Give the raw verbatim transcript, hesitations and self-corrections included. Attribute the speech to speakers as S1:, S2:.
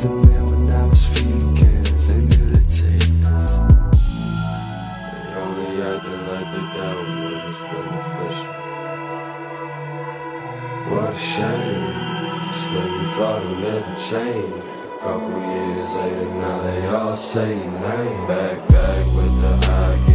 S1: wasn't there when I was feeding cans into the takers. They only acting like they down when it's beneficial. What a shame, just when you thought it would never change. Couple years later, now they all say your name. Back, back with the I